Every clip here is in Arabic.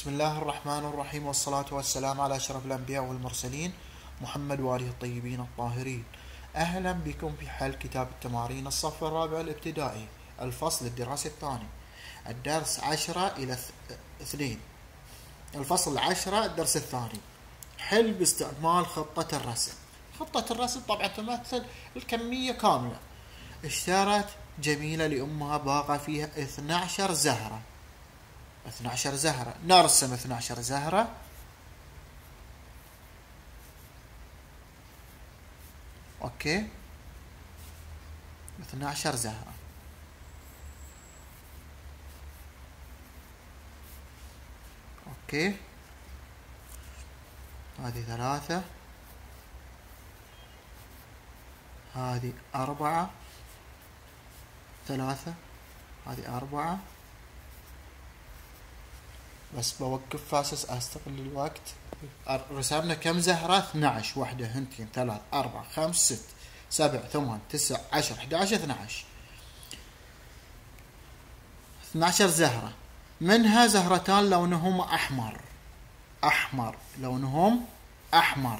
بسم الله الرحمن الرحيم، والصلاة والسلام على أشرف الأنبياء والمرسلين محمد وآله الطيبين الطاهرين. أهلا بكم في حل كتاب التمارين الصف الرابع الابتدائي، الفصل الدراسي الثاني، الدرس 10 إلى 2، الفصل 10 الدرس الثاني. حل باستعمال خطة الرسم. خطة الرسم طبعا تمثل الكمية كاملة. اشترت جميلة لأمها باقة فيها 12 زهرة. 12 زهرة، نرسم 12 زهرة. اوكي، 12 زهرة. اوكي، هذه 3، هذه 4، 3، هذه 4. بس بوقف فاسس استغل الوقت. رسمنا كم زهرة؟ 12، واحدة، هنتين، 3، 4، 5، 6، 7، 8، 9، 10، 11، 12. 12 زهرة، منها زهرتان لونهما أحمر. أحمر، لونهم أحمر.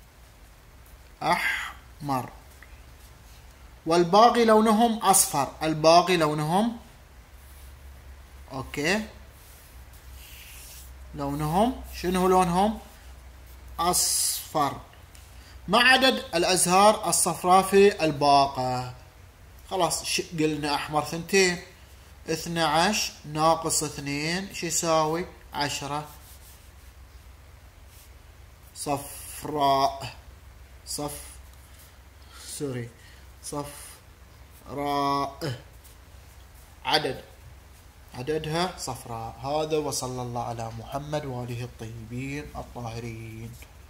أحمر. والباقي لونهم أصفر. الباقي لونهم أوكي، لونهم شنو؟ لونهم أصفر، ما عدد الأزهار الصفراء في الباقة. خلاص قلنا أحمر 2، 12 ناقص 2 شو يساوي؟ 10 صفراء. صفراء، عددها صفراء. هذا، وصلى الله على محمد وآله الطيبين الطاهرين.